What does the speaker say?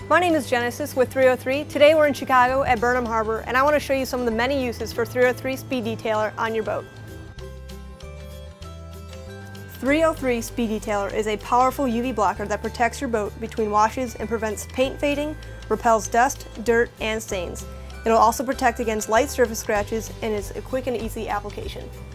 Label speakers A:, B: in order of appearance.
A: My name is Genesis with 303. Today we're in Chicago at Burnham Harbor, and I want to show you some of the many uses for 303 Speed Detailer on your boat. 303 Speed Detailer is a powerful UV blocker that protects your boat between washes and prevents paint fading, repels dust, dirt, and stains. It will also protect against light surface scratches and is a quick and easy application.